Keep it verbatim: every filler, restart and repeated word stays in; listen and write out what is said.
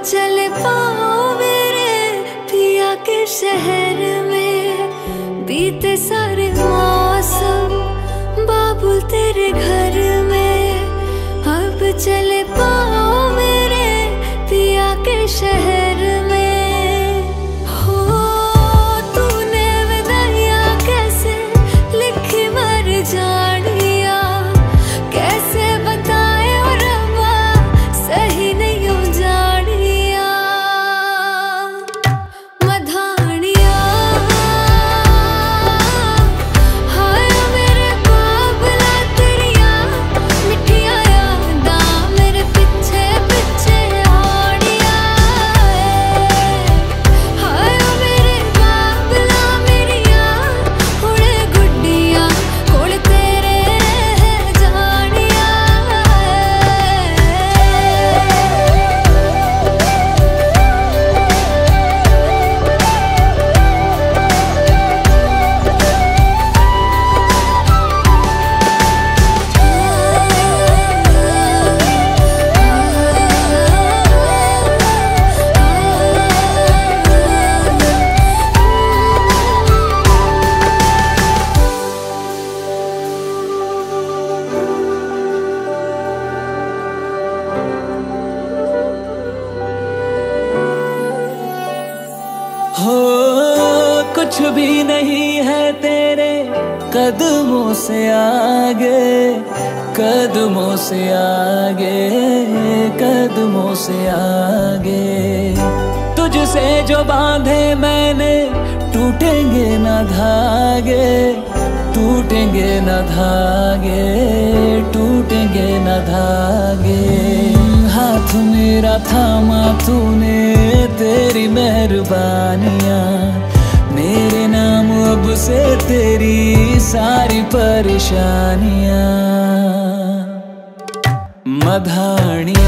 चले पाओ मेरे पिया के शहर में, बीते सारे मौसम बाबुल तेरे घर में। अब चले पाओ मेरे पिया के शहर में। हो तूने विदाइयां कैसे लिखी मर जानिया, कैसे बताए और रब्बा सही नहीं हो जानिया। मधानिया हाय मेरे बाबला तेरिया मिठिया यादा मेरे पिछे पिछे आड़िया। हाय मेरे बाबला मेरिया हुणे गुड्डिया कोल तेरे रह जानिया। हो कुछ भी नहीं है तेरे कदमों से आगे, कदमों से आगे, कदमों से आगे। तुझसे जो बांधे मैंने टूटेंगे न धागे, टूटेंगे न धागे, टूटेंगे न धागे। हाथ मेरा थामा तूने तेरी मेहरबानियाँ, मेरे नाम अब से तेरी सारी परेशानियाँ। मधानियाँ